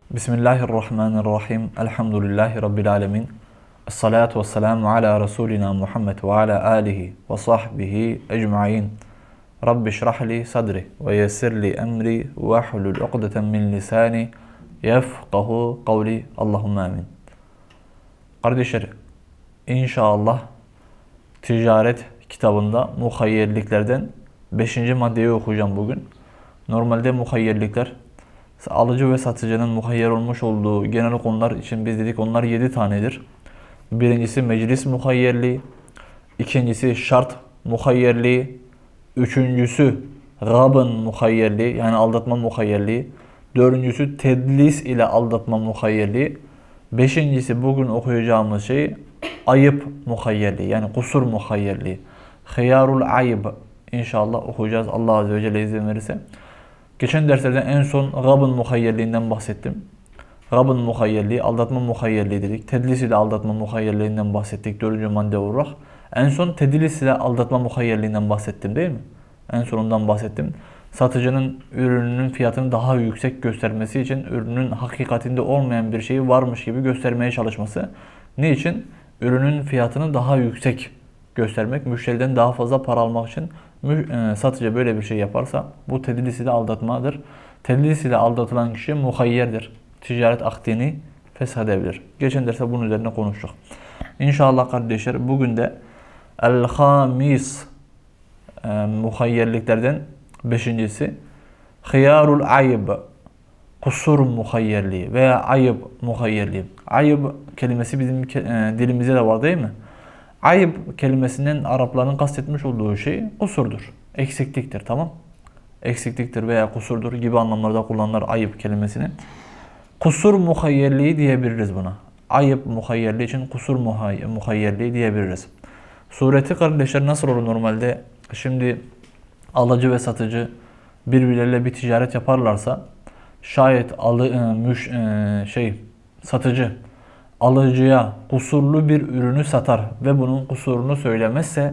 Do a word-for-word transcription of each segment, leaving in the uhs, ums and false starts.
Bismillahirrahmanirrahim. Elhamdülillahi Rabbil alemin. Esselatu vesselamu ala Resulina Muhammed ve ala alihi ve sahbihi ecmain. Rabbi şrahli sadri ve yessirli emri ve hlul uqdeten min lisani yefqahu kavli. Allahümme amin. Kardeşler, inşallah ticaret kitabında muhayyerliklerden beşinci maddeyi okuyacağım bugün. Normalde muhayyerlikler, alıcı ve satıcının muhayyer olmuş olduğu genel konular için biz dedik onlar yedi tanedir. Birincisi meclis muhayyerliği, ikincisi şart muhayyerliği, üçüncüsü gabın muhayyerliği yani aldatma muhayyerliği, dördüncüsü tedlis ile aldatma muhayyerliği, beşincisi bugün okuyacağımız şey ayıp muhayyerliği yani kusur muhayyerliği. Hıyarul ayıp inşallah okuyacağız Allah Azze ve Celle izin verirse. Geçen derslerden en son gabın muhayyerliğinden bahsettim. Gabın muhayyerliği, aldatma muhayyerliği dedik. Tedlis ile aldatma muhayyerliğinden bahsettik dördüncü madde olarak. En son tedlis ile aldatma muhayyerliğinden bahsettim değil mi? En sonundan bahsettim. Satıcının ürününün fiyatını daha yüksek göstermesi için ürünün hakikatinde olmayan bir şeyi varmış gibi göstermeye çalışması. Niçin? Ürünün fiyatını daha yüksek göstermek, müşteriden daha fazla para almak için satıcı böyle bir şey yaparsa bu tedlis ile aldatmadır. Tedlis ile aldatılan kişi muhayyerdir. Ticaret akdini feshedebilir. Geçen derste bunun üzerine konuştuk. İnşallah kardeşler bugün de el-hamis e, muhayyerliklerden beşincisi hıyarul ayıb kusur muhayyerliği veya ayıp muhayyerliği. Ayıp kelimesi bizim e, dilimizde de var değil mi? Ayıp kelimesinden Arapların kastetmiş olduğu şey kusurdur. Eksikliktir, tamam? Eksikliktir veya kusurdur gibi anlamlarda kullanılır ayıp kelimesini. Kusur muhayyerliği diyebiliriz buna. Ayıp muhayyerliği için kusur muhayyerliği diyebiliriz. Sureti kardeşler nasıl olur normalde? Şimdi alıcı ve satıcı birbirleriyle bir ticaret yaparlarsa şayet alı, e, müş, e, şey satıcı alıcıya kusurlu bir ürünü satar ve bunun kusurunu söylemezse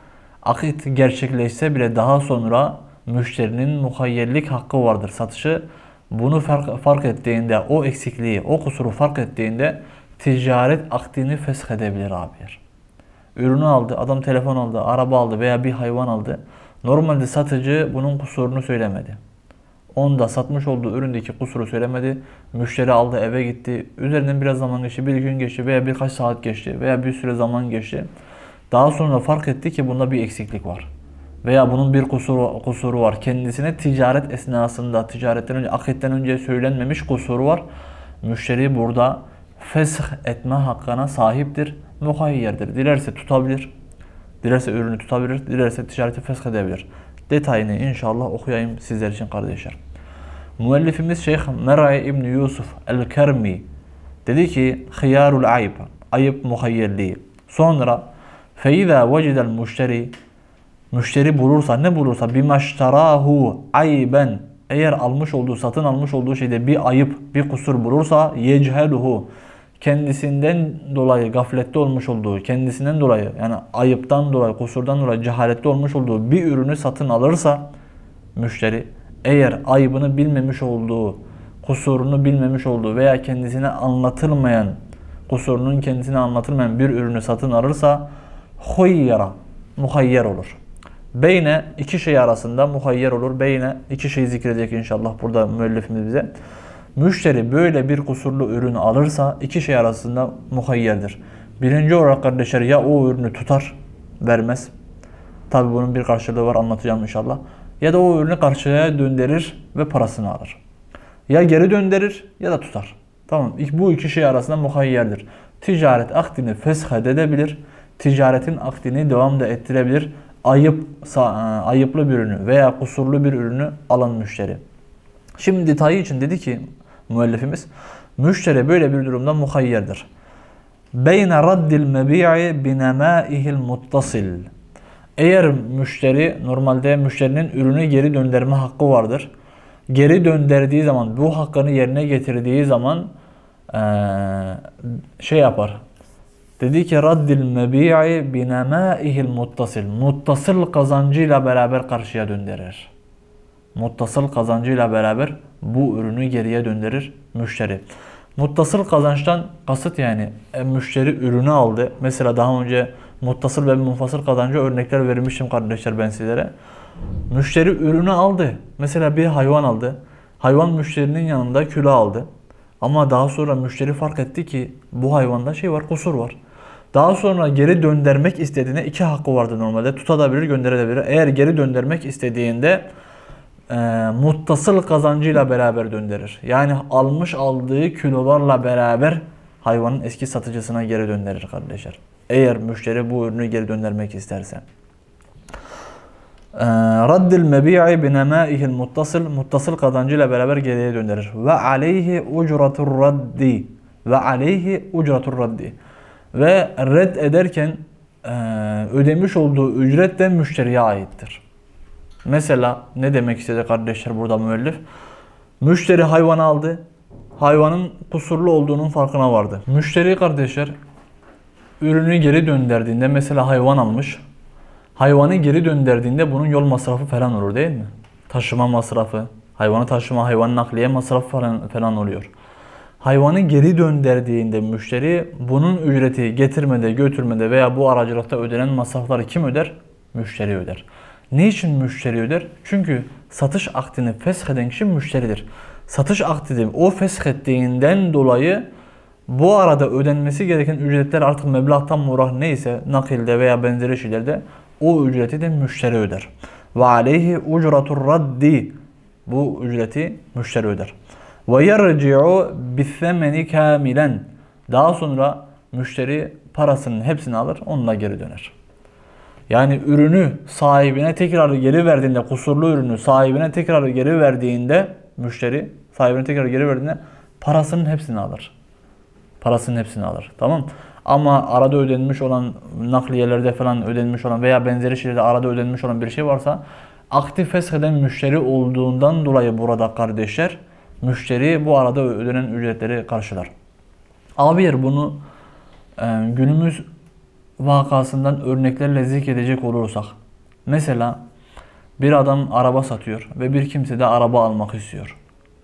akit gerçekleşse bile daha sonra müşterinin muhayyerlik hakkı vardır. Satıcı bunu fark, fark ettiğinde o eksikliği, o kusuru fark ettiğinde ticaret akdini feshedebilir abiler. Ürünü aldı, adam telefon aldı, araba aldı veya bir hayvan aldı. Normalde satıcı bunun kusurunu söylemedi. Onda satmış olduğu üründeki kusuru söylemedi. Müşteri aldı eve gitti. Üzerinden biraz zaman geçti. Bir gün geçti veya birkaç saat geçti veya bir süre zaman geçti. Daha sonra fark etti ki bunda bir eksiklik var. Veya bunun bir kusuru, kusuru var. Kendisine ticaret esnasında, ticaretten önce, akitten önce söylenmemiş kusuru var. Müşteri burada fesh etme hakkına sahiptir. Muhayyerdir. Dilerse tutabilir. Dilerse ürünü tutabilir. Dilerse ticareti fesh edebilir. Detayını inşallah okuyayım sizler için kardeşler. Müellifimiz Şeyh Meray İbni Yusuf El-Kermi dedi ki hıyarul ayıp, ayıp muhayyerliği. Sonra feiza vecidel müşteri, müşteri bulursa ne bulursa bimaştarahu ayben, eğer almış olduğu, satın almış olduğu şeyde bir ayıp, bir kusur bulursa yechheluhu, kendisinden dolayı gaflette olmuş olduğu, kendisinden dolayı yani ayıptan dolayı, kusurdan dolayı cehalette olmuş olduğu bir ürünü satın alırsa müşteri eğer ayıbını bilmemiş olduğu, kusurunu bilmemiş olduğu veya kendisine anlatılmayan, kusurunun kendisine anlatılmayan bir ürünü satın alırsa huyyara, muhayyer olur. Beyne iki şey arasında muhayyer olur. Beyne iki şey zikredecek inşallah burada müellifimiz bize. Müşteri böyle bir kusurlu ürünü alırsa iki şey arasında muhayyerdir. Birinci olarak kardeşler ya o ürünü tutar, vermez. Tabi bunun bir karşılığı var, anlatacağım inşallah. Ya da o ürünü karşıya döndürür ve parasını alır. Ya geri döndürür ya da tutar. Tamam, bu iki şey arasında muhayyerdir. Ticaret akdini feshedebilir. Ticaretin akdini devam da ettirebilir. Ayıp, ayıplı bir ürünü veya kusurlu bir ürünü alan müşteri. Şimdi detayı için dedi ki müellifimiz, müşteri böyle bir durumda muhayyerdir. Beyne raddil mebi'i binemâihil muttasil. Eğer müşteri, normalde müşterinin ürünü geri döndürme hakkı vardır. Geri döndürdüğü zaman, bu hakkını yerine getirdiği zaman ee, şey yapar. Dedi ki raddil mebi'i binemâihil muttasil. Muttasıl kazancıyla beraber karşıya döndürür. muttasıl kazancıyla beraber bu ürünü geriye döndürür müşteri. Muttasıl kazançtan kasıt yani e, müşteri ürünü aldı. Mesela daha önce muttasıl ve munfasıl kazanca örnekler vermiştim kardeşler ben sizlere. Müşteri ürünü aldı. Mesela bir hayvan aldı. Hayvan müşterinin yanında kilo aldı. Ama daha sonra müşteri fark etti ki bu hayvanda şey var, kusur var. Daha sonra geri döndürmek istediğinde iki hakkı vardı normalde. Tutabilir, gönderebilir. Eğer geri döndürmek istediğinde e, muttasıl kazancıyla beraber döndürür. Yani almış aldığı kilolarla beraber hayvanın eski satıcısına geri döndürür kardeşler. Eğer müşteri bu ürünü geri döndürmek isterse. Raddil mebi'i binemâihil muttasıl, muttasıl kazancıyla beraber geriye döndürür. Ve aleyhi ucratur raddi. Ve aleyhi ucratur raddi. Ve red ederken e, ödemiş olduğu ücret de müşteriye aittir. Mesela ne demek istedi kardeşler burada müellif? Müşteri hayvanı aldı. Hayvanın kusurlu olduğunun farkına vardı. Müşteri kardeşler ürünü geri döndürdüğünde mesela hayvan almış. Hayvanı geri döndürdüğünde bunun yol masrafı falan olur değil mi? Taşıma masrafı, hayvanı taşıma, hayvan nakliye masrafı falan, falan oluyor. Hayvanı geri döndürdüğünde müşteri bunun ücreti getirmede, götürmede veya bu aracılıkta ödenen masrafları kim öder? Müşteri öder. Ne için müşteri öder? Çünkü satış akdini fesheden kişi müşteridir. Satış akdini o feshettiğinden dolayı bu arada ödenmesi gereken ücretler artık meblağtan murak neyse nakilde veya benzeri şeylerde o ücreti de müşteri öder. Ve aleyhi ucratur raddi. Bu ücreti müşteri öder. Ve yerci'u bis-semeni kamilen. Daha sonra müşteri parasının hepsini alır, onunla geri döner. Yani ürünü sahibine tekrar geri verdiğinde, kusurlu ürünü sahibine tekrar geri verdiğinde, müşteri sahibine tekrar geri verdiğinde parasının hepsini alır. Parasının hepsini alır. Tamam. Ama arada ödenmiş olan nakliyelerde falan ödenmiş olan veya benzeri şeylerde arada ödenmiş olan bir şey varsa aktif fesheden müşteri olduğundan dolayı burada kardeşler müşteri bu arada ödenen ücretleri karşılar. Abiyer bunu e, günümüz vakasından örneklerle zikredecek olursak. Mesela bir adam araba satıyor ve bir kimse de araba almak istiyor.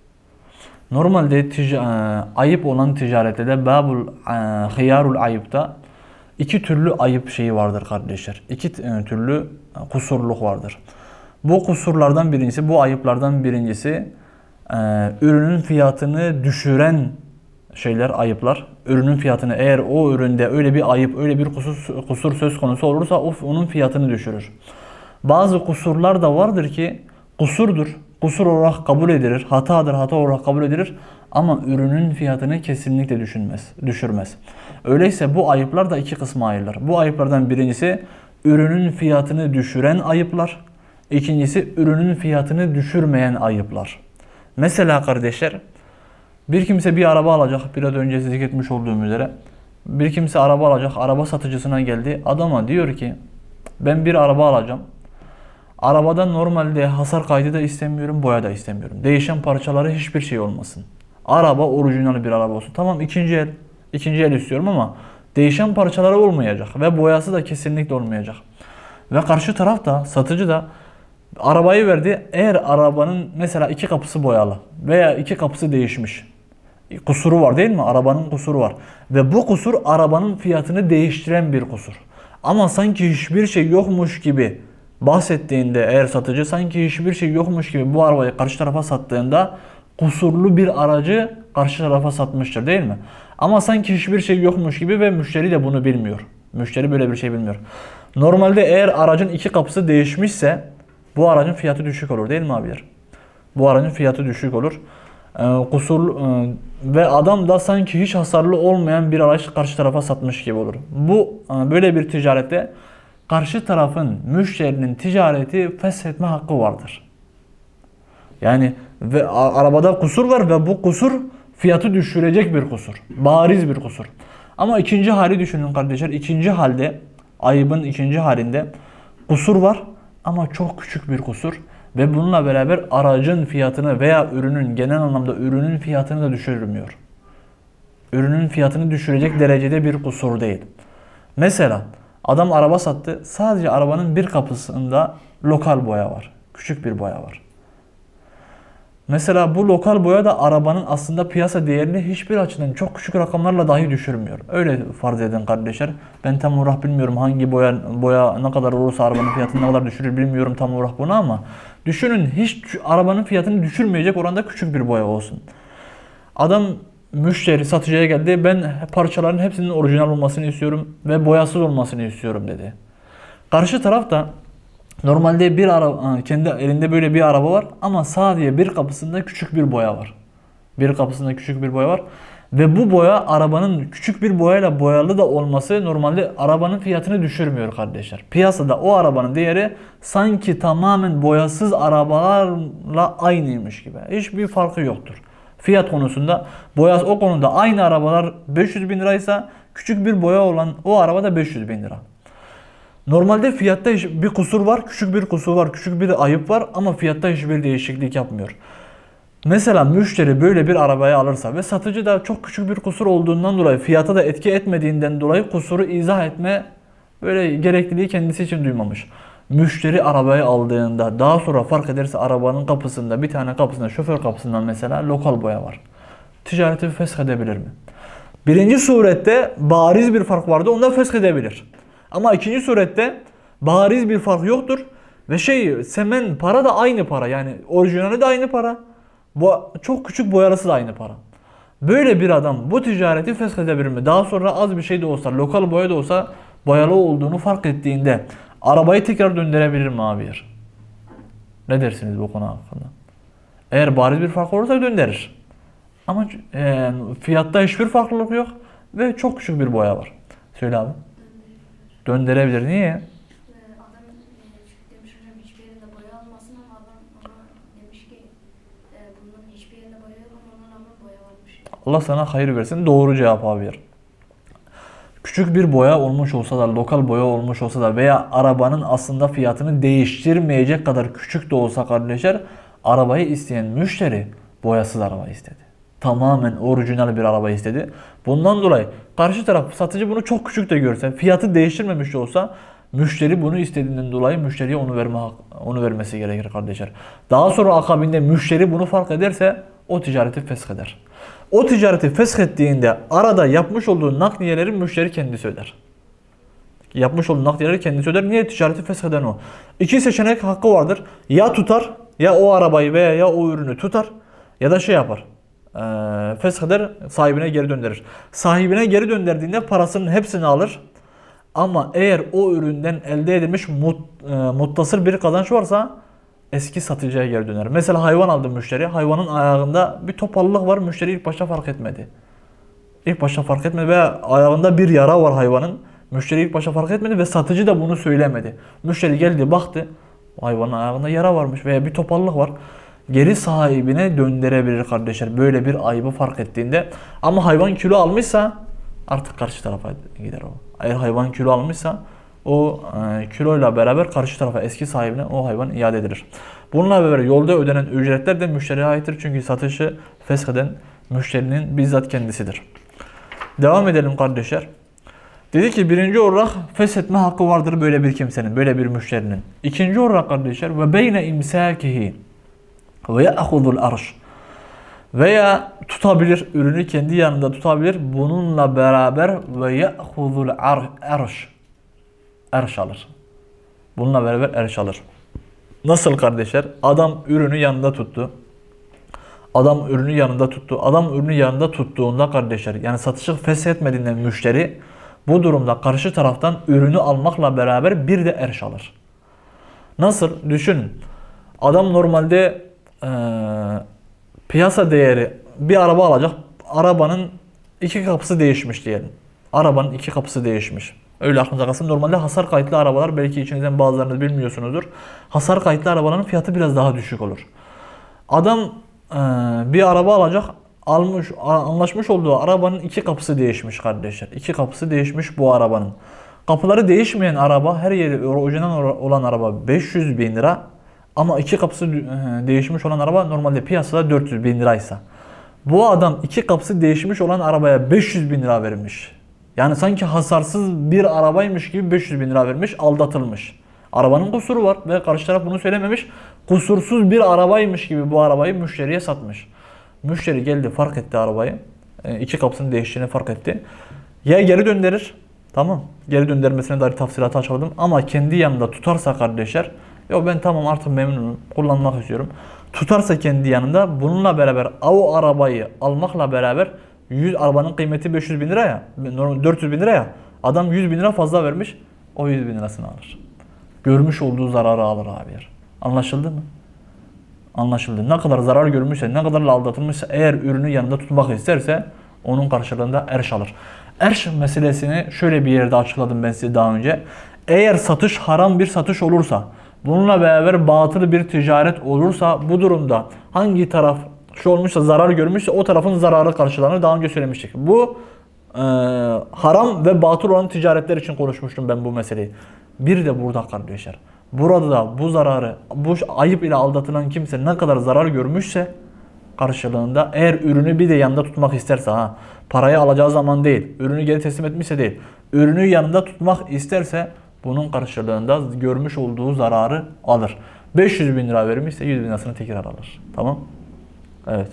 Normalde ayıp olan ticarette de babul hıyarul ayıpta iki türlü ayıp şeyi vardır kardeşler. İki türlü kusurluk vardır. Bu kusurlardan birincisi, bu ayıplardan birincisi ürünün fiyatını düşüren şeyler, ayıplar. Ürünün fiyatını eğer o üründe öyle bir ayıp, öyle bir kusur, kusur söz konusu olursa o, onun fiyatını düşürür. Bazı kusurlar da vardır ki kusurdur. Kusur olarak kabul edilir, hatadır, hata olarak kabul edilir ama ürünün fiyatını kesinlikle düşünmez, düşürmez. Öyleyse bu ayıplar da iki kısma ayrılır. Bu ayıplardan birincisi ürünün fiyatını düşüren ayıplar, ikincisi ürünün fiyatını düşürmeyen ayıplar. Mesela kardeşler, bir kimse bir araba alacak, biraz önce zikretmiş olduğum üzere, bir kimse araba alacak, araba satıcısına geldi, adama diyor ki ben bir araba alacağım. Arabada normalde hasar kaydı da istemiyorum, boya da istemiyorum. Değişen parçaları hiçbir şey olmasın. Araba orijinal bir araba olsun. Tamam ikinci el, ikinci el istiyorum ama değişen parçaları olmayacak ve boyası da kesinlikle olmayacak. Ve karşı taraf da, satıcı da arabayı verdi. Eğer arabanın mesela iki kapısı boyalı veya iki kapısı değişmiş. Kusuru var değil mi? Arabanın kusuru var. Ve bu kusur arabanın fiyatını değiştiren bir kusur. Ama sanki hiçbir şey yokmuş gibi bahsettiğinde eğer satıcı sanki hiçbir şey yokmuş gibi bu arabayı karşı tarafa sattığında kusurlu bir aracı karşı tarafa satmıştır değil mi? Ama sanki hiçbir şey yokmuş gibi ve müşteri de bunu bilmiyor. Müşteri böyle bir şey bilmiyor. Normalde eğer aracın iki kapısı değişmişse bu aracın fiyatı düşük olur değil mi abiler? Bu aracın fiyatı düşük olur. Ee, kusur e, ve adam da sanki hiç hasarlı olmayan bir araç karşı tarafa satmış gibi olur. Bu e, böyle bir ticarette karşı tarafın, müşterinin ticareti feshetme hakkı vardır. Yani ve arabada kusur var ve bu kusur fiyatı düşürecek bir kusur. Bariz bir kusur. Ama ikinci hali düşünün kardeşler. İkinci halde, ayıbın ikinci halinde kusur var ama çok küçük bir kusur. Ve bununla beraber aracın fiyatını veya ürünün, genel anlamda ürünün fiyatını da düşürmüyor. Ürünün fiyatını düşürecek derecede bir kusur değil. Mesela adam araba sattı. Sadece arabanın bir kapısında lokal boya var. Küçük bir boya var. Mesela bu lokal boya da arabanın aslında piyasa değerini hiçbir açıdan çok küçük rakamlarla dahi düşürmüyor. Öyle farz edin kardeşler. Ben tam olarak bilmiyorum hangi boya boya ne kadar olursa arabanın fiyatını ne kadar düşürür bilmiyorum tam olarak bunu, ama düşünün hiç arabanın fiyatını düşürmeyecek oranda küçük bir boya olsun. Adam müşteri satıcıya geldi. Ben parçaların hepsinin orijinal olmasını istiyorum ve boyasız olmasını istiyorum dedi. Karşı taraf da normalde bir araba, kendi elinde böyle bir araba var ama sadece bir kapısında küçük bir boya var. Bir kapısında küçük bir boya var. Ve bu boya arabanın küçük bir boyayla boyalı da olması normalde arabanın fiyatını düşürmüyor kardeşler. Piyasada o arabanın değeri sanki tamamen boyasız arabalarla aynıymış gibi. Hiçbir farkı yoktur. Fiyat konusunda boyası o konuda aynı arabalar beş yüz bin liraysa küçük bir boya olan o araba da beş yüz bin lira. Normalde fiyatta bir kusur var, küçük bir kusur var, küçük bir ayıp var ama fiyatta hiçbir değişiklik yapmıyor. Mesela müşteri böyle bir arabayı alırsa ve satıcı da çok küçük bir kusur olduğundan dolayı fiyata da etki etmediğinden dolayı kusuru izah etme böyle gerekliliği kendisi için duymamış. Müşteri arabayı aldığında daha sonra fark ederse arabanın kapısında bir tane kapısında şoför kapısından mesela lokal boya var. Ticareti feshedebilir mi? Birinci surette bariz bir fark vardı, onda feshedebilir. Ama ikinci surette bariz bir fark yoktur ve şey semen para da aynı para, yani orijinali de aynı para. Bu çok küçük boyalısı da aynı para. Böyle bir adam bu ticareti feshedebilir mi? Daha sonra az bir şey de olsa, lokal boya da olsa boyalı olduğunu fark ettiğinde arabayı tekrar döndürebilir mi abiler? Ne dersiniz bu konu hakkında? Eğer bariz bir fark olursa döndürür. Ama e, fiyatta hiçbir farklılık yok ve çok küçük bir boya var. Söyle abi. Döndürebilir. Niye? Adam demiş hocam hiçbir yerinde boya almasın ama adam ona demiş ki bunun hiçbir yerinde boya yok ama ona rağmen boya varmış. Allah sana hayır versin. Doğru cevap abiler. Küçük bir boya olmuş olsa da, lokal boya olmuş olsa da veya arabanın aslında fiyatını değiştirmeyecek kadar küçük de olsa kardeşler, arabayı isteyen müşteri boyasız araba istedi. Tamamen orijinal bir araba istedi. Bundan dolayı karşı taraf satıcı bunu çok küçük de görse, fiyatı değiştirmemiş de olsa müşteri bunu istediğinden dolayı müşteriye onu verme onu vermesi gerekir kardeşler. Daha sonra akabinde müşteri bunu fark ederse o ticareti fesheder. O ticareti feshettiğinde arada yapmış olduğu nakliyeleri müşteri kendisi öder. Yapmış olduğu nakliyeleri kendisi öder. Niye? Ticareti fesheden o. İki seçenek hakkı vardır. Ya tutar, ya o arabayı veya ya o ürünü tutar ya da şey yapar. E, fesheder, sahibine geri döndürür. Sahibine geri döndürdüğünde parasının hepsini alır. Ama eğer o üründen elde edilmiş mut, e, muttasıl bir kazanç varsa eski satıcıya geri döner. Mesela hayvan aldı müşteri. Hayvanın ayağında bir topallılık var. Müşteri ilk başta fark etmedi. İlk başta fark etmedi ve ayağında bir yara var hayvanın. Müşteri ilk başta fark etmedi ve satıcı da bunu söylemedi. Müşteri geldi baktı. Hayvanın ayağında yara varmış veya bir topallılık var. Geri sahibine döndürebilir kardeşler. Böyle bir ayıbı fark ettiğinde. Ama hayvan kilo almışsa artık karşı tarafa gider o. Eğer hayvan kilo almışsa o e, kiloyla beraber karşı tarafa, eski sahibine o hayvan iade edilir. Bununla beraber yolda ödenen ücretler de müşteriye aittir. Çünkü satışı fesheden müşterinin bizzat kendisidir. Devam edelim kardeşler. Dedi ki birinci olarak feshetme hakkı vardır böyle bir kimsenin, böyle bir müşterinin. İkinci olarak kardeşler ve beyne imsakihi ve ya'khudul arş. Veya tutabilir, ürünü kendi yanında tutabilir. Bununla beraber ve ya'khudul arş. Erş alır. Bununla beraber erş alır. Nasıl kardeşler? Adam ürünü yanında tuttu. Adam ürünü yanında tuttu. Adam ürünü yanında tuttuğunda kardeşler, yani satışı feshetmediğinden müşteri bu durumda karşı taraftan ürünü almakla beraber bir de erş alır. Nasıl? Düşünün. Adam normalde e, piyasa değeri bir araba alacak. Arabanın iki kapısı değişmiş diyelim. Arabanın iki kapısı değişmiş. Öyle aklınıza kalsın. Normalde hasar kayıtlı arabalar, belki içinizden bazılarınız bilmiyorsunuzdur. Hasar kayıtlı arabaların fiyatı biraz daha düşük olur. Adam e, bir araba alacak. Almış, anlaşmış olduğu arabanın iki kapısı değişmiş kardeşler. İki kapısı değişmiş bu arabanın. Kapıları değişmeyen araba, her yeri orijinal olan araba beş yüz bin lira. Ama iki kapısı değişmiş olan araba normalde piyasada dört yüz bin liraysa. Bu adam iki kapısı değişmiş olan arabaya beş yüz bin lira vermiş. Yani sanki hasarsız bir arabaymış gibi beş yüz bin lira vermiş, aldatılmış. Arabanın kusuru var ve karşı taraf bunu söylememiş. Kusursuz bir arabaymış gibi bu arabayı müşteriye satmış. Müşteri geldi, fark etti arabayı. E, iki kapısının değiştiğini fark etti. Ya geri döndürür. Tamam. Geri döndürmesine dair tafsilatı açmadım. Ama kendi yanında tutarsa kardeşler, yok ben tamam artık memnunum, kullanmak istiyorum. Tutarsa kendi yanında, bununla beraber o arabayı almakla beraber yüz, arabanın kıymeti beş yüz bin lira ya, dört yüz bin lira ya, adam yüz bin lira fazla vermiş, o yüz bin lirasını alır. Görmüş olduğu zararı alır abi. Anlaşıldı mı? Anlaşıldı. Ne kadar zarar görmüşse, ne kadar aldatılmışsa, eğer ürünü yanında tutmak isterse onun karşılığında erş alır. Erş meselesini şöyle bir yerde açıkladım ben size daha önce. Eğer satış haram bir satış olursa, bununla beraber batıl bir ticaret olursa, bu durumda hangi taraf şu olmuşsa, zarar görmüşse o tarafın zararı karşılanır. Daha önce söylemiştik. Bu e, haram ve batıl olan ticaretler için konuşmuştum ben bu meseleyi. Bir de burada kardeşler. Burada da bu zararı, bu ayıp ile aldatılan kimse ne kadar zarar görmüşse karşılığında, eğer ürünü bir de yanında tutmak isterse, ha parayı alacağı zaman değil, ürünü geri teslim etmişse değil, ürünü yanında tutmak isterse bunun karşılığında görmüş olduğu zararı alır. beş yüz bin lira vermişse yüz bin lirasını tekrar alır. Tamam? Evet.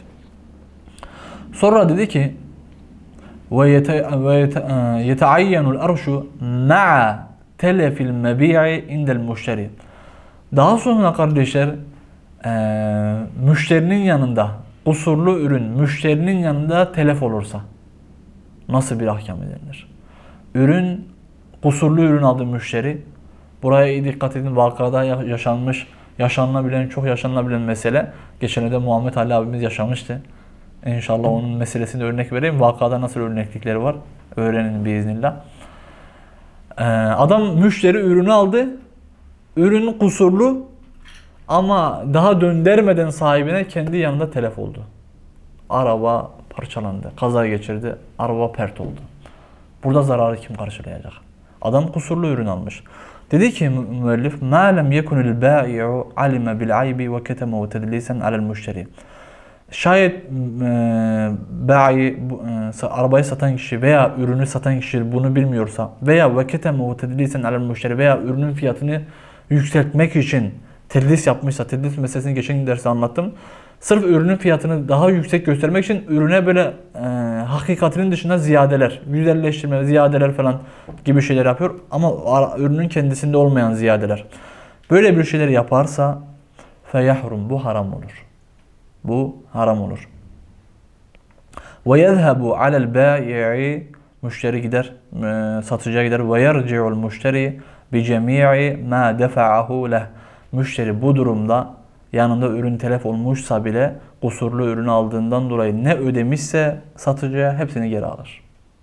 Sonra dedi ki ve yeta'ayyanul arşu ma'a telefil mebi'i indel müşteri. Daha sonra kardeşler e, müşterinin yanında kusurlu ürün müşterinin yanında telef olursa nasıl bir ahkam edilir? Ürün kusurlu ürün aldı müşteri. Buraya iyi dikkat edin. Vakada yaşanmış, yaşanılabilen, çok yaşanılabilen mesele. Geçen de Muhammed Ali abimiz yaşamıştı. İnşallah onun meselesini örnek vereyim. Vakada nasıl örneklikleri var? Öğrenin biiznillah. Ee, adam müşteri ürünü aldı. Ürün kusurlu ama daha döndürmeden sahibine kendi yanında telef oldu. Araba parçalandı. Kaza geçirdi. Araba pert oldu. Burada zararı kim karşılayacak? Adam kusurlu ürün almış. Dedi ki müellif: "Ma lem yekunul bâi'u alime bil aybi ve keteme tedlisen alel müşteri." Şayet e, bayi, e, arabayı satan kişi veya ürünü satan kişi bunu bilmiyorsa veya ve keteme tedlisen alel müşteri veya ürünün fiyatını yükseltmek için tedlis yapmışsa, tedlis meselesini geçen derste anlattım. Sırf ürünün fiyatını daha yüksek göstermek için ürüne böyle e, hakikatinin dışında ziyadeler, güzelleştirme, ziyadeler falan gibi şeyler yapıyor. Ama ürünün kendisinde olmayan ziyadeler. Böyle bir şeyler yaparsa feyahrum, bu haram olur. Bu haram olur. Ve yezhebu alel bâi'i, müşteri gider, e, satıcıya gider. Ve yerci'ul müşteri bi cemii ma defa'ahu leh. Müşteri bu durumda yanında ürün telef olmuşsa bile kusurlu ürün aldığından dolayı ne ödemişse satıcıya hepsini geri alır.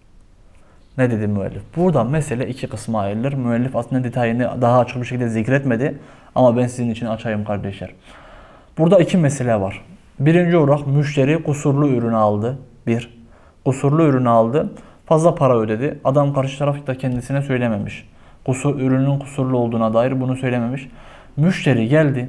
Ne dedi müellif? Burada mesele iki kısma ayrılır. Müellif aslında detayını daha açık bir şekilde zikretmedi. Ama ben sizin için açayım kardeşler. Burada iki mesele var. Birinci olarak müşteri kusurlu ürünü aldı. Bir. Kusurlu ürünü aldı. Fazla para ödedi. Adam karşı taraf da kendisine söylememiş. Kusur, ürünün kusurlu olduğuna dair bunu söylememiş. Müşteri geldi.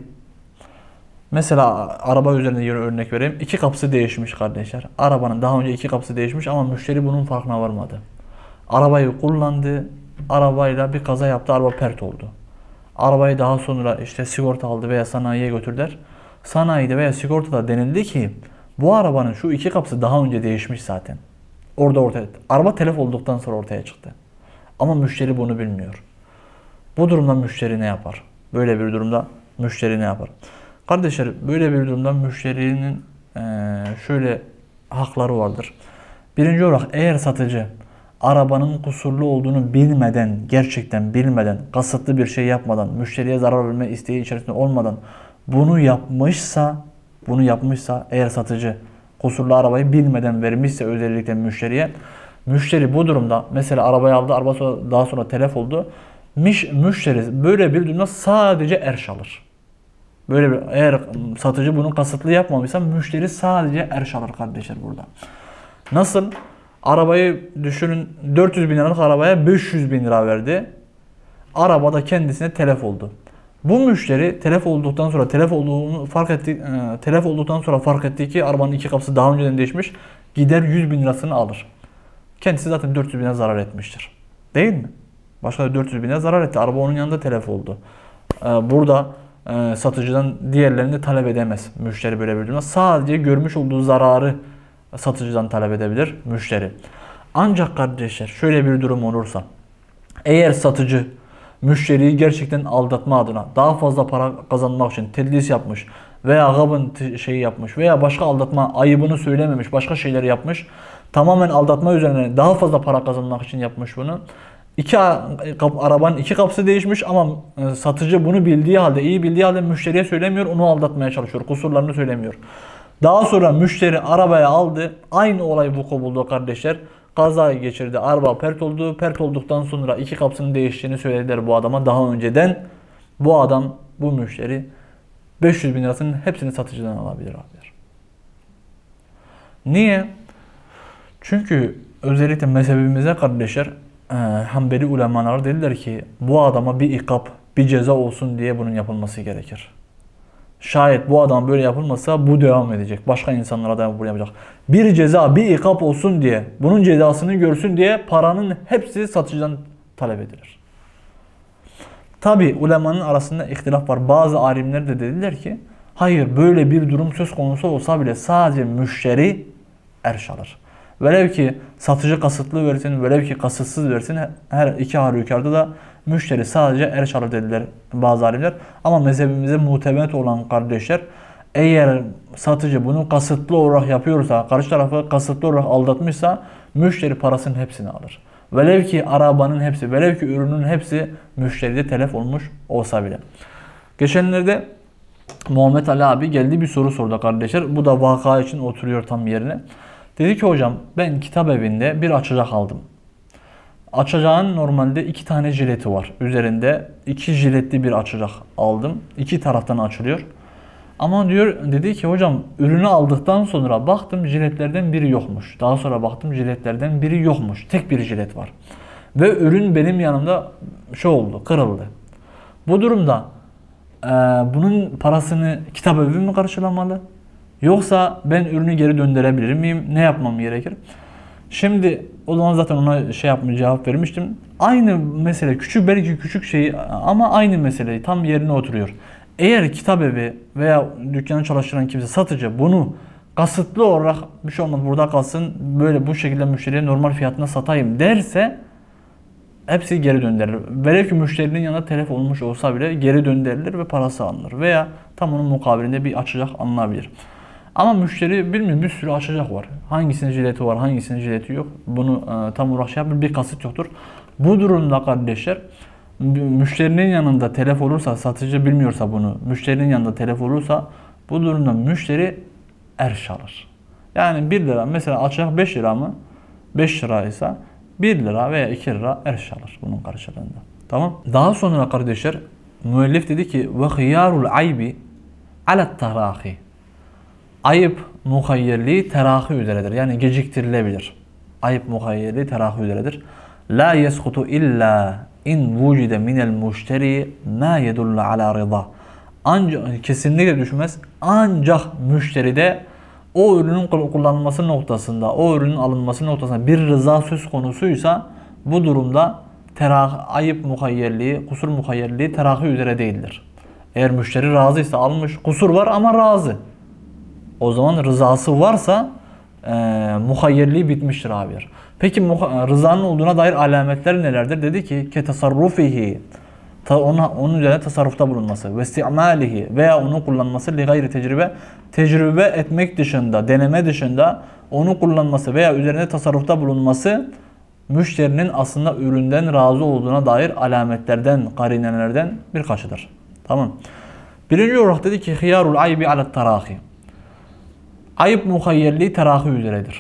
Mesela araba üzerinde yine örnek vereyim. İki kapısı değişmiş kardeşler. Arabanın daha önce iki kapısı değişmiş ama müşteri bunun farkına varmadı. Arabayı kullandı. Arabayla bir kaza yaptı. Araba pert oldu. Arabayı daha sonra işte sigorta aldı veya sanayiye götürdüler. Sanayide veya sigortada denildi ki bu arabanın şu iki kapısı daha önce değişmiş zaten. Orada ortaya. Araba telef olduktan sonra ortaya çıktı. Ama müşteri bunu bilmiyor. Bu durumda müşteri ne yapar? Böyle bir durumda müşteri ne yapar? Kardeşler, böyle bir durumda müşterinin e, şöyle hakları vardır. Birinci olarak eğer satıcı arabanın kusurlu olduğunu bilmeden, gerçekten bilmeden, kasıtlı bir şey yapmadan, müşteriye zarar verme isteği içerisinde olmadan bunu yapmışsa, bunu yapmışsa eğer satıcı kusurlu arabayı bilmeden vermişse özellikle müşteriye, müşteri bu durumda mesela arabayı aldı, araba sonra, daha sonra telef oldu. Müşteri böyle bir durumda sadece erş alır. Böyle bir, eğer satıcı bunu kasıtlı yapmamışsa müşteri sadece erş alır kardeşler burada. Nasıl? Arabayı düşünün, dört yüz bin liralık arabaya beş yüz bin lira verdi. Arabada kendisine telef oldu. Bu müşteri telef olduktan sonra telef olduğunu fark etti, e, telef olduktan sonra fark etti ki arabanın iki kapısı daha önceden değişmiş. Gider yüz bin lirasını alır. Kendisi zaten dört yüz bin lira zarar etmiştir. Değil mi? Başka dört yüz bin lira zarar etti. Araba onun yanında telef oldu. burada e, satıcıdan diğerlerini talep edemez müşteri böyle bir durumda. Sadece görmüş olduğu zararı satıcıdan talep edebilir müşteri. Ancak kardeşler şöyle bir durum olursa, eğer satıcı müşteriyi gerçekten aldatma adına daha fazla para kazanmak için tedlis yapmış veya gabın şeyi yapmış veya başka aldatma ayıbını söylememiş, başka şeyler yapmış, tamamen aldatma üzerine daha fazla para kazanmak için yapmış bunu. İki arabanın iki kapısı değişmiş ama satıcı bunu bildiği halde, iyi bildiği halde müşteriye söylemiyor, onu aldatmaya çalışıyor, kusurlarını söylemiyor. Daha sonra müşteri arabaya aldı, aynı olay vuku buldu kardeşler. Kaza geçirdi, araba pert oldu. Pert olduktan sonra iki kapısının değiştiğini söylediler bu adama daha önceden. Bu adam, bu müşteri beş yüz bin lirasının hepsini satıcıdan alabilir abiler. Niye? Çünkü özellikle mezhebimize kardeşler, e, Hanbeli ulemalar dediler ki bu adama bir ikap, bir ceza olsun diye bunun yapılması gerekir. Şayet bu adam böyle yapılmasa bu devam edecek. Başka insanlara da bunu yapacak. Bir ceza, bir ikap olsun diye, bunun cezasını görsün diye paranın hepsi satıcıdan talep edilir. Tabi ulemanın arasında ihtilaf var. Bazı alimler de dediler ki hayır, böyle bir durum söz konusu olsa bile sadece müşteri erş alır. Velev ki satıcı kasıtlı versin, velev ki kasıtsız versin, her iki halükarda da müşteri sadece erş alır dediler bazı alimler. Ama mezhebimize mutemet olan kardeşler, eğer satıcı bunu kasıtlı olarak yapıyorsa, karşı tarafı kasıtlı olarak aldatmışsa müşteri parasının hepsini alır. Velev ki arabanın hepsi, velev ki ürünün hepsi müşteride telef olmuş olsa bile. Geçenlerde Muhammed Ali abi geldi, bir soru sordu kardeşler. Bu da vaka için oturuyor tam yerine. Dedi ki hocam, ben kitap evinde bir açacak aldım. Açacağın normalde iki tane jileti var. Üzerinde iki jiletli bir açacak aldım. İki taraftan açılıyor. Ama diyor, dedi ki hocam, ürünü aldıktan sonra baktım jiletlerden biri yokmuş. Daha sonra baktım jiletlerden biri yokmuş. Tek bir jilet var. Ve ürün benim yanımda şey oldu, kırıldı. Bu durumda e, bunun parasını kitap evi mi karşılamalı? Yoksa ben ürünü geri döndürebilir miyim? Ne yapmam gerekir? Şimdi o zaman zaten ona şey yapmış, cevap vermiştim. Aynı mesele, küçük belki küçük şey ama aynı meseleyi tam yerine oturuyor. Eğer kitap evi veya dükkanı çalıştıran kimse, satıcı bunu kasıtlı olarak bir şey olmaz burada kalsın, böyle bu şekilde müşteriye normal fiyatına satayım derse hepsi geri gönderilir. Velev ki müşterinin yanında telef olmuş olsa bile geri gönderilir ve parası alınır. Veya tam onun mukabilinde bir açacak alınabilir. Ama müşteri bilmiyorum, bir sürü açacak var. Hangisinin jileti var, hangisinin jileti yok. Bunu e, tam olarak şey yapmıyor, bir kasıt yoktur. Bu durumda kardeşler, müşterinin yanında telef olursa, satıcı bilmiyorsa bunu, müşterinin yanında telef olursa bu durumda müşteri erş alır. Yani bir lira mesela açacak beş lira mı? beş liraysa bir lira veya iki lira erş alır bunun karşılığında. Tamam. Daha sonra kardeşler müellif dedi ki ve hıyarul aybi alet tarahi. Ayıp muhayyerliği terahi üzeredir. Yani geciktirilebilir. Ayıp muhayyerliği terahi üzeredir. La yeskutu illa in vucide minel müşteri ma yedullu ala rıza. Ancak kesinlikle düşmez. Ancak müşteride o ürünün kullanılması noktasında, o ürünün alınması noktasında bir rıza söz konusuysa bu durumda terahi, ayıp muhayyerliği, kusur muhayyerliği terahi üzere değildir. Eğer müşteri razıysa, almış, kusur var ama razı. O zaman rızası varsa e, muhayyerliği bitmiştir abiler. Peki rızanın olduğuna dair alametler nelerdir? Dedi ki ke tasarrufihi, ona onun üzerine tasarrufta bulunması ve istimalihi veya onu kullanması li gayri tecrübe, tecrübe etmek dışında, deneme dışında onu kullanması veya üzerine tasarrufta bulunması müşterinin aslında üründen razı olduğuna dair alametlerden, karinelerden birkaçıdır. Tamam. Birinci olarak dedi ki hıyarul aybi alet tarahi. Ayıp muhayyerliği terahi üzeredir.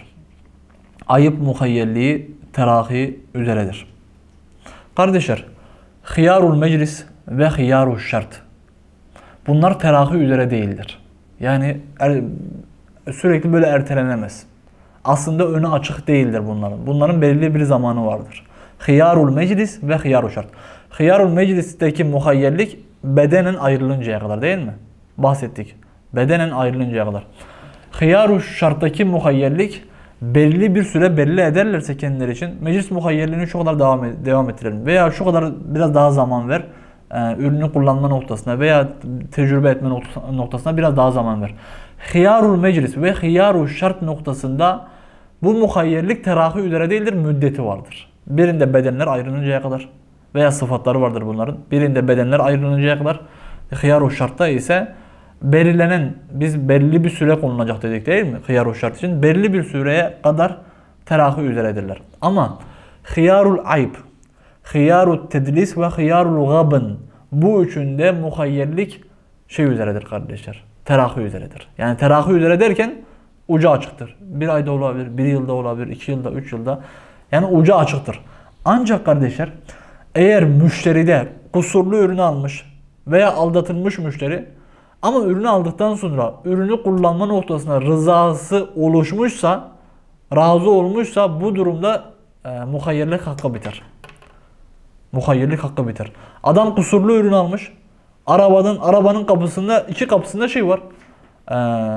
Ayıp muhayyerliği terahi üzeredir. Kardeşler, hıyarul meclis ve hıyarul şart. Bunlar terahi üzere değildir. Yani er, sürekli böyle ertelenemez. Aslında önü açık değildir bunların. Bunların belirli bir zamanı vardır. Hıyarul meclis ve hıyarul şart. Hıyarul meclisteki muhayyerlik bedenen ayrılıncaya kadar değil mi? Bahsettik. Bedenen ayrılıncaya kadar. Hıyar-ı şarttaki muhayyerlik belli bir süre belli ederlerse kendileri için meclis muhayyerliğini şu kadar devam, devam ettirelim veya şu kadar biraz daha zaman ver e, ürünü kullanma noktasında veya tecrübe etme noktasında biraz daha zaman ver. Hıyarul meclis ve hıyarul şart noktasında bu muhayyerlik terahi üzere değildir, müddeti vardır. Birinde bedenler ayrılıncaya kadar veya sıfatları vardır bunların. Birinde bedenler ayrılıncaya kadar. Hıyarul şartta ise belirlenen, biz belli bir süre konulacak dedik değil mi? Hıyarul şart için belli bir süreye kadar terahi üzeredirler. Ama hıyarul ayb, hıyarul tedlis ve hıyarul gabın, bu üçünde muhayyerlik şey üzeredir kardeşler. Terahi üzeredir. Yani terahi üzere derken ucu açıktır. Bir ayda olabilir, bir yılda olabilir, iki yılda, üç yılda. Yani ucu açıktır. Ancak kardeşler eğer müşteride kusurlu ürünü almış veya aldatılmış müşteri ama ürünü aldıktan sonra ürünü kullanma noktasında rızası oluşmuşsa, razı olmuşsa bu durumda e, muhayyerlik hakkı biter. Muhayyerlik hakkı biter. Adam kusurlu ürün almış. Arabanın arabanın kapısında iki kapısında şey var. Ee,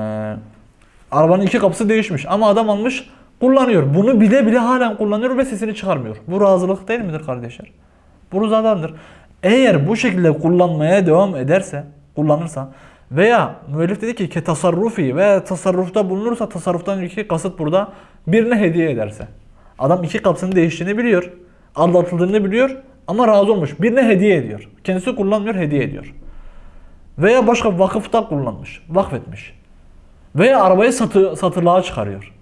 arabanın iki kapısı değişmiş ama adam almış kullanıyor. Bunu bile bile halen kullanıyor ve sesini çıkarmıyor. Bu razılık değil midir kardeşler? Bu rızadandır. Eğer bu şekilde kullanmaya devam ederse, kullanırsa veya müellif dedi ki ke tasarrufi veya tasarrufta bulunursa, tasarruftan iki kasıt burada birine hediye ederse. Adam iki kapısını değiştiğini biliyor. Aldatıldığını biliyor ama razı olmuş. Birine hediye ediyor. Kendisi kullanmıyor, hediye ediyor. Veya başka vakıfta kullanmış, vakfetmiş. Veya arabayı satı, satılığa çıkarıyor.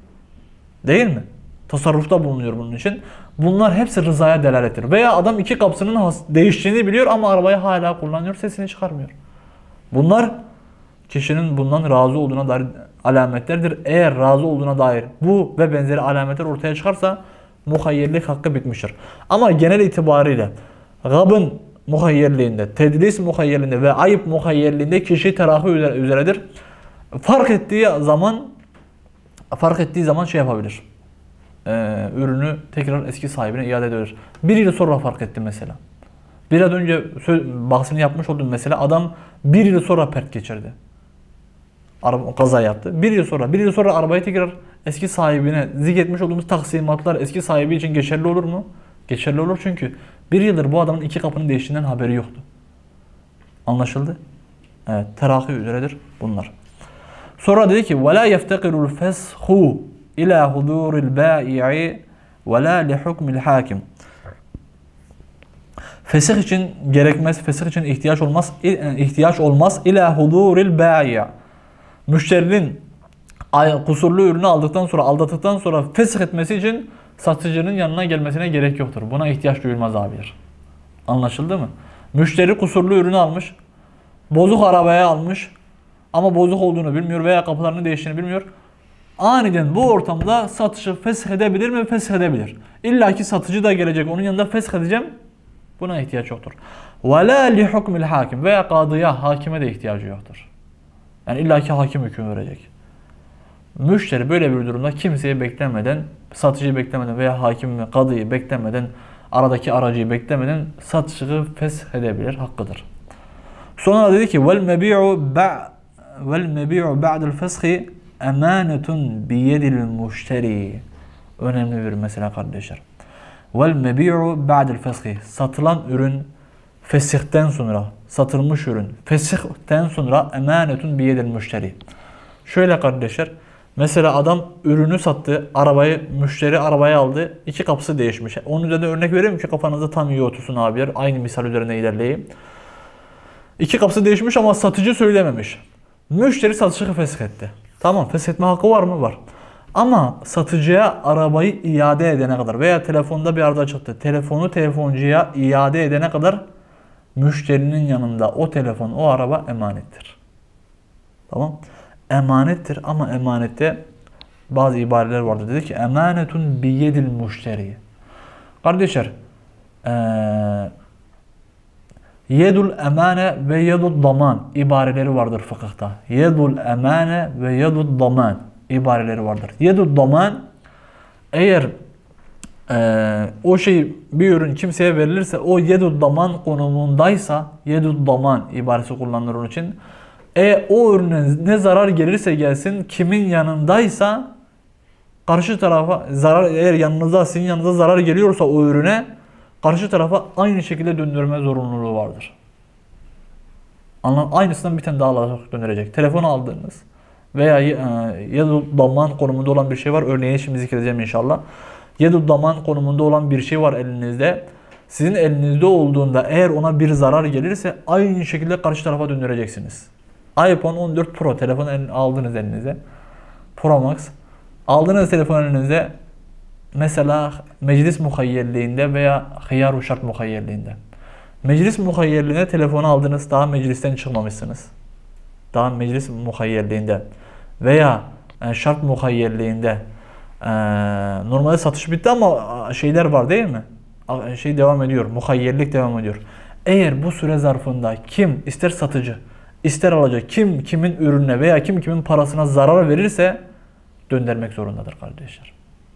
Değil mi? Tasarrufta bulunuyor bunun için. Bunlar hepsi rızaya delalettir. Veya adam iki kapısının değiştiğini biliyor ama arabayı hala kullanıyor, sesini çıkarmıyor. Bunlar kişinin bundan razı olduğuna dair alametlerdir. Eğer razı olduğuna dair bu ve benzeri alametler ortaya çıkarsa muhayyerlik hakkı bitmiştir. Ama genel itibariyle gabın muhayyerliğinde, tedlis muhayyerliğinde ve ayıp muhayyerliğinde kişi terahi üzeredir. Fark ettiği zaman fark ettiği zaman şey yapabilir. Ee, ürünü tekrar eski sahibine iade edebilir. Bir yıl sonra fark etti mesela. Biraz önce söz, bahsini yapmış olduğum mesela adam bir yıl sonra pert geçirdi. Araba kaza yaptı. Bir yıl sonra, bir yıl sonra arabayı tekrar eski sahibine zikretmiş olduğumuz taksimatlar eski sahibi için geçerli olur mu? Geçerli olur çünkü bir yıldır bu adamın iki kapının değiştiğinden haberi yoktu. Anlaşıldı? Evet, terahi üzeredir bunlar. Sonra dedi ki وَلَا يَفْتَقِرُ الْفَسْخُ اِلَى حُضُورِ الْبَائِعِ وَلَا لِحُكْمِ الْحَاكِمِ. Fesih için gerekmez, fesih için ihtiyaç olmaz, ihtiyaç olmaz ila huduril ba'i'. Müşterinin kusurlu ürünü aldıktan sonra, aldattıktan sonra fesih etmesi için satıcının yanına gelmesine gerek yoktur. Buna ihtiyaç duyulmaz abiler. Anlaşıldı mı? Müşteri kusurlu ürünü almış, bozuk arabaya almış ama bozuk olduğunu bilmiyor veya kapılarını değiştiğini bilmiyor. Aniden bu ortamda satışı fesih edebilir mi? Fesih edebilir. İlla ki satıcı da gelecek, onun yanında fesih edeceğim. Buna ihtiyaç yoktur. وَلَا لِحُكْمِ الْحَاكِمِ veya kadıya, hakime de ihtiyacı yoktur. Yani illaki hakim hüküm verecek. Müşteri böyle bir durumda kimseyi beklemeden, satıcıyı beklemeden veya hakim ve kadıyı beklemeden, aradaki aracıyı beklemeden satışı fesih edebilir, hakkıdır. Sonra dedi ki وَالْمَبِيعُ وَالْمَبِيعُ بَعْدَ الْفَسْخِ اَمَانَةٌ بِيَدِ الْمُشْتَرِي. Önemli bir mesele kardeşler. وَالْمَبِيعُ بَعْدَ الْفَسْخِ. Satılan ürün fesihten sonra, satılmış ürün fesihten sonra emanetun biyedil müşteri. Şöyle kardeşler, mesela adam ürünü sattı, arabayı, müşteri arabayı aldı, iki kapısı değişmiş. Onun üzerinde örnek vereyim ki kafanızda tam iyi otursun abiler. Aynı misal üzerine ilerleyeyim. İki kapısı değişmiş ama satıcı söylememiş. Müşteri satışı fesih etti. Tamam, fesih etme hakkı var mı? Var. Ama satıcıya arabayı iade edene kadar veya telefonda bir arıza çıktı. Telefonu telefoncuya iade edene kadar müşterinin yanında o telefon, o araba emanettir. Tamam. Emanettir ama emanette bazı ibareler vardı. Dedi ki emanetun biyedil müşteri. Kardeşler ee, yedul emane ve yedul daman ibareleri vardır fıkıhta. Yedul emane ve yedul daman ibareleri vardır. Yedul daman eğer e, o şey bir ürün kimseye verilirse o yedul daman konumundaysa yedul daman ibaresi kullanılır onun için. E o ürüne ne zarar gelirse gelsin kimin yanındaysa karşı tarafa zarar eğer yanınıza sizin yanınıza zarar geliyorsa o ürüne karşı tarafa aynı şekilde döndürme zorunluluğu vardır. Anladın? Aynısından bir tane daha alarak döndürecek. Telefonu aldığınız veya yedul daman konumunda olan bir şey var. Örneğini şimdi zikredeceğim inşallah. Yedul daman konumunda olan bir şey var elinizde. Sizin elinizde olduğunda eğer ona bir zarar gelirse aynı şekilde karşı tarafa döndüreceksiniz. iPhone on dört Pro telefonu aldınız elinize. Pro Max. Aldığınız telefon elinize mesela meclis muhayyerliğinde veya hıyar-ı şart muhayyerliğinde. Meclis muhayyerliğine telefonu aldınız, daha meclisten çıkmamışsınız. Daha meclis muhayyerliğinde veya şart muhayyerliğinde e, normalde satış bitti ama şeyler var değil mi? Şey devam ediyor, muhayyerlik devam ediyor. Eğer bu süre zarfında kim ister satıcı, ister alıcı, kim kimin ürününe veya kim kimin parasına zarar verirse döndürmek zorundadır kardeşler.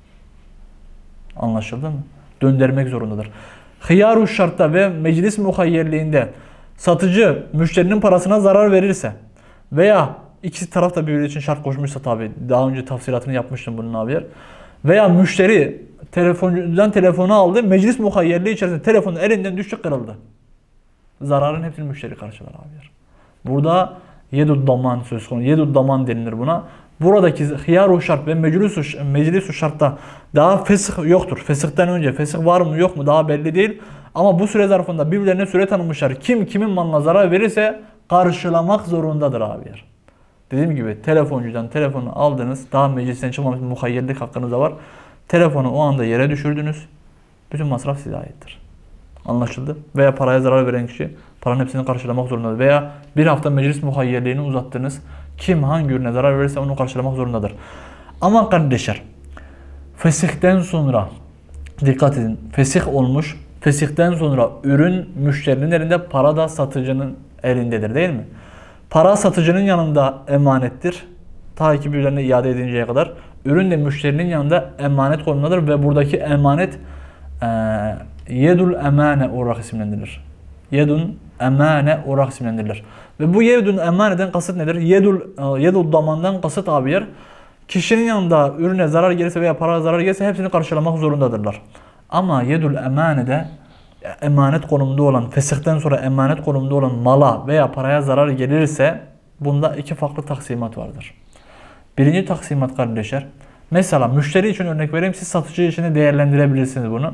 Anlaşıldı mı? Döndürmek zorundadır. Hıyar-ı şartta ve meclis muhayyerliğinde satıcı müşterinin parasına zarar verirse veya ikisi taraf da birbiri için şart koşmuşsa tabi, daha önce tafsilatını yapmıştım bunun abi. Veya müşteri telefoncudan telefonu aldı, meclis muhayyerliği içerisinde telefonu elinden düştü, kırıldı. Zararın hepsini müşteri karşılar abi. Burada yedud daman söz konusu. Yedud daman denilir buna. Buradaki hıyar-ı şart ve meclis-i meclis şartta daha fesih yoktur. Fesihten önce fesih var mı yok mu daha belli değil. Ama bu süre zarfında birbirlerine süre tanımışlar. Kim kimin malına zarar verirse karşılamak zorundadır abiler. Dediğim gibi telefoncudan telefonu aldınız. Daha meclisten çıkmamış muhayyerlik hakkınız da var. Telefonu o anda yere düşürdünüz. Bütün masraf size aittir. Anlaşıldı? Veya paraya zarar veren kişi paranın hepsini karşılamak zorundadır. Veya bir hafta meclis muhayyerliğini uzattınız. Kim hangi ürüne zarar verirse onu karşılamak zorundadır. Ama kardeşler, fesihten sonra dikkat edin. Fesih olmuş. Fesihten sonra ürün müşterinin elinde, para da satıcının elindedir değil mi? Para satıcının yanında emanettir. Ta ki birilerine iade edinceye kadar. Ürün de müşterinin yanında emanet konumundadır ve buradaki emanet e, yedul emane olarak isimlendirilir. Yedun emane olarak isimlendirilir. Ve bu yedun emaneden kasıt nedir? Yedul, yedul damandan kasıt abiyer. Kişinin yanında ürüne zarar gelirse veya para zarar gelirse hepsini karşılamak zorundadırlar. Ama yedul emanede emanet konumunda olan, fesihten sonra emanet konumunda olan mala veya paraya zarar gelirse bunda iki farklı taksimat vardır. Birinci taksimat kardeşler. Mesela müşteri için örnek vereyim, siz satıcı için de değerlendirebilirsiniz bunu.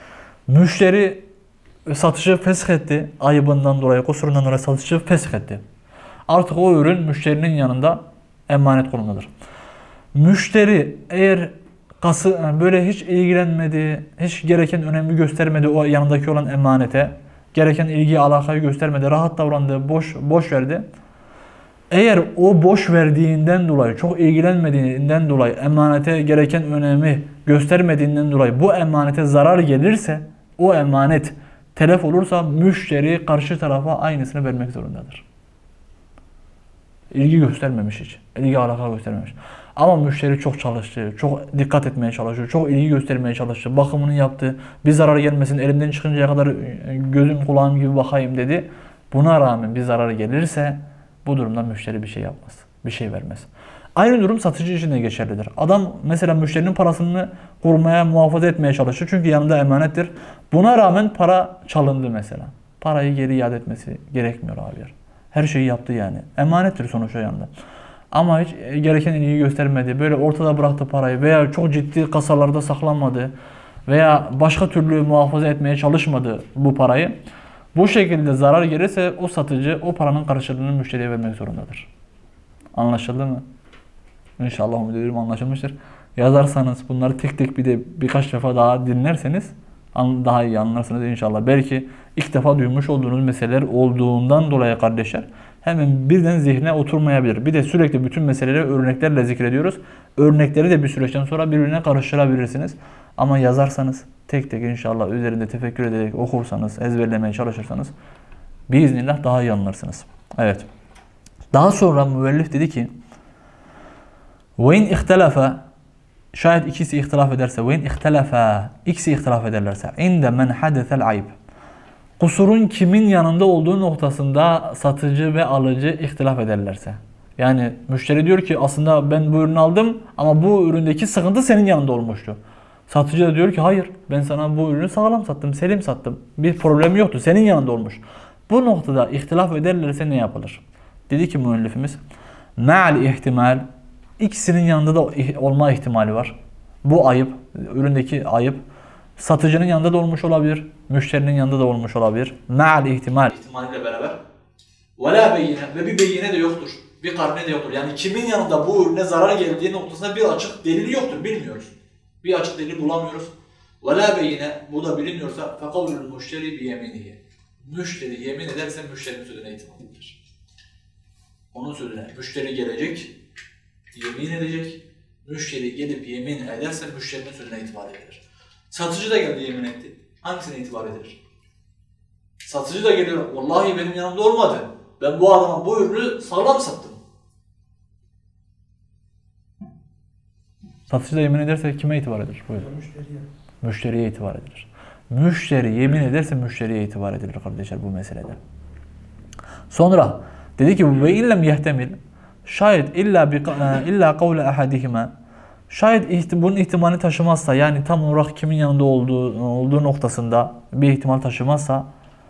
Müşteri satıcı fesih etti. Ayıbından dolayı, kusurundan dolayı satıcı fesih etti. Artık o ürün müşterinin yanında emanet konumundadır. Müşteri eğer kası, böyle hiç ilgilenmedi, hiç gereken önemi göstermedi o yanındaki olan emanete, gereken ilgi alakayı göstermedi, rahat davrandı, boş boş verdi. Eğer o boş verdiğinden dolayı, çok ilgilenmediğinden dolayı, emanete gereken önemi göstermediğinden dolayı bu emanete zarar gelirse, o emanet telef olursa müşteri karşı tarafa aynısını vermek zorundadır. İlgi göstermemiş hiç. İlgi alaka göstermemiş. Ama müşteri çok çalıştı, çok dikkat etmeye çalışıyor, çok ilgi göstermeye çalıştı, bakımını yaptı, bir zarar gelmesin, elimden çıkıncaya kadar gözüm kulağım gibi bakayım dedi. Buna rağmen bir zarar gelirse bu durumda müşteri bir şey yapmaz, bir şey vermez. Aynı durum satıcı için de geçerlidir. Adam mesela müşterinin parasını korumaya, muhafaza etmeye çalışıyor çünkü yanında emanettir. Buna rağmen para çalındı mesela. Parayı geri iade etmesi gerekmiyor abi. Her şeyi yaptı yani. Emanettir sonuçta yanında. Ama hiç gereken ilgi göstermedi. Böyle ortada bıraktı parayı veya çok ciddi kasalarda saklanmadı veya başka türlü muhafaza etmeye çalışmadı bu parayı. Bu şekilde zarar gelirse o satıcı o paranın karşılığını müşteriye vermek zorundadır. Anlaşıldı mı? İnşallah umut ediyorum anlaşılmıştır. Yazarsanız bunları tek tek bir de birkaç defa daha dinlerseniz daha iyi anlarsınız inşallah. Belki ilk defa duymuş olduğunuz meseleler olduğundan dolayı kardeşler hemen birden zihne oturmayabilir. Bir de sürekli bütün meseleleri örneklerle zikrediyoruz. Örnekleri de bir süreçten sonra birbirine karıştırabilirsiniz. Ama yazarsanız tek tek inşallah üzerinde tefekkür ederek okursanız, ezberlemeye çalışırsanız biiznillah daha iyi anlarsınız. Evet. Daha sonra müellif dedi ki وَاِنْ اِخْتَلَفَ şayet ikisi ihtilaf ederse وَاِنْ اِخْتَلَفَ ikisi ihtilaf ederlerse اِنْدَ مَنْ حَدَثَ الْعَيْبِ kusurun kimin yanında olduğu noktasında satıcı ve alıcı ihtilaf ederlerse. Yani müşteri diyor ki aslında ben bu ürünü aldım ama bu üründeki sıkıntı senin yanında olmuştu. Satıcı da diyor ki hayır, ben sana bu ürünü sağlam sattım, selim sattım. Bir problem yoktu, senin yanında olmuş. Bu noktada ihtilaf ederlerse ne yapılır? Dedi ki müellifimiz, me'al ihtimal, ikisinin yanında da olma ihtimali var. Bu ayıp, üründeki ayıp satıcının yanında da olmuş olabilir, müşterinin yanında da olmuş olabilir. Me'al ihtimal. İhtimaliyle beraber. Ve la beyine, ve bir beyine de yoktur. Bir karine de yoktur. Yani kimin yanında bu ürüne zarar geldiği noktasında bir açık delili yoktur, bilmiyoruz. Bir açık delil bulamıyoruz. Ve la beyine, bu da bilinmiyorsa fekavlul müşteri bi yeminihi. Müşteri yemin ederse müşterinin sözüne itimat edilir. Onun sözüne müşteri gelecek, yemin edecek. Müşteri gelip yemin ederse müşterinin sözüne itibar edilir. Satıcı da geldi yemin etti. Hangisine itibar edilir? Satıcı da geliyor. Vallahi benim yanımda olmadı. Ben bu adama bu ürünü sağlam sattım. Satıcı da yemin ederse kime itibar edilir? Buyurun. Müşteriye. Müşteriye itibar edilir. Müşteri yemin ederse müşteriye itibar edilir kardeşler bu meselede. Sonra dedi ki ve illem yehtemil, şayet illa bi illa kavle ahadihima, şayet ihti, bunun ihtimalini taşımazsa, yani tam olarak kimin yanında olduğu olduğu noktasında bir ihtimal taşımazsa,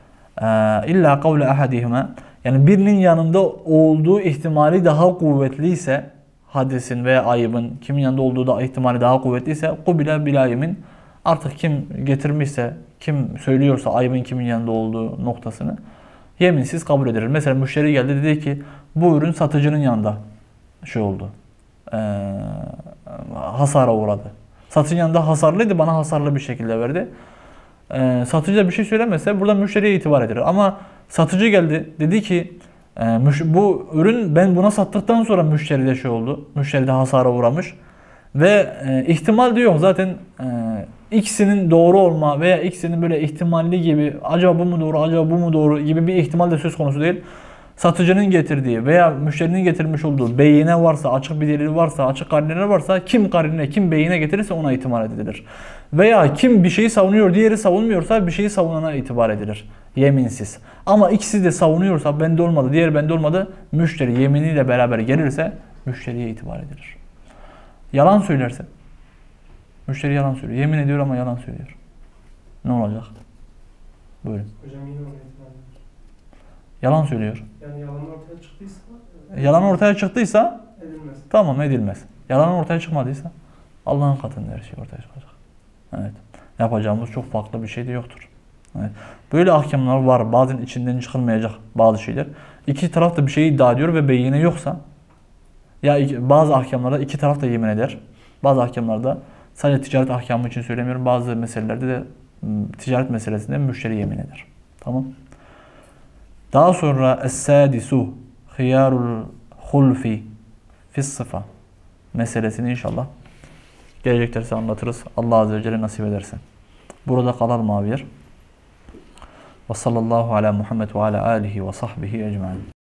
illa kavle ahadihima, yani birinin yanında olduğu ihtimali daha kuvvetliyse, hadisin veya ayıbın kimin yanında olduğu da ihtimali daha kuvvetliyse, kubile bila yemin, artık kim getirmişse, kim söylüyorsa ayıbın kimin yanında olduğu noktasını yeminsiz kabul edilir. Mesela müşteri geldi, dedi ki bu ürün satıcının yanında şey oldu, ee, hasara uğradı. Satıcının yanında hasarlıydı, bana hasarlı bir şekilde verdi. Ee, satıcı da bir şey söylemezse burada müşteriye itibar edilir. Ama satıcı geldi, dedi ki e, bu ürün ben buna sattıktan sonra müşteride şey oldu, müşteride hasara uğramış ve e, ihtimal de yok zaten. E, ikisinin doğru olma veya ikisinin böyle ihtimalli gibi, acaba bu mu doğru, acaba bu mu doğru gibi bir ihtimal de söz konusu değil. Satıcının getirdiği veya müşterinin getirmiş olduğu beyine varsa, açık bir delil varsa, açık karineler varsa, kim karine, kim beyine getirirse ona itibar edilir. Veya kim bir şeyi savunuyor, diğeri savunmuyorsa bir şeyi savunana itibar edilir. Yeminsiz. Ama ikisi de savunuyorsa, bende olmadı, diğeri bende olmadı, müşteri yeminiyle beraber gelirse müşteriye itibar edilir. Yalan söylerse, müşteri yalan söylüyor. Yemin ediyor ama yalan söylüyor. Ne olacak? Buyurun. Hocam yine oraya itibar edilir. Yalan söylüyor. Yani yalan ortaya çıktıysa Yalan ortaya çıktıysa edilmez. tamam, edilmez. Yalan ortaya çıkmadıysa Allah'ın katında her şey ortaya çıkacak. Evet. Yapacağımız çok farklı bir şey de yoktur. Evet. Böyle ahkamlar var. Bazen içinden çıkılmayacak bazı şeyler. İki taraf da bir şeyi iddia ediyor ve beyine yoksa, ya bazı ahkamlarda iki taraf da yemin eder. Bazı ahkamlarda, sadece ticaret ahkamı için söylemiyorum, bazı meselelerde de ticaret meselesinde müşteri yemin eder. Tamam. Daha sonra es-sadisu khiyarul hulfi fi's-sıfa meselesini inşallah gelecek derste anlatırız. Allah Azze ve Celle nasip ederse. Burada kalalım abi yer. Ve sallallahu ala Muhammed ve ala alihi ve sahbihi ecmaîn.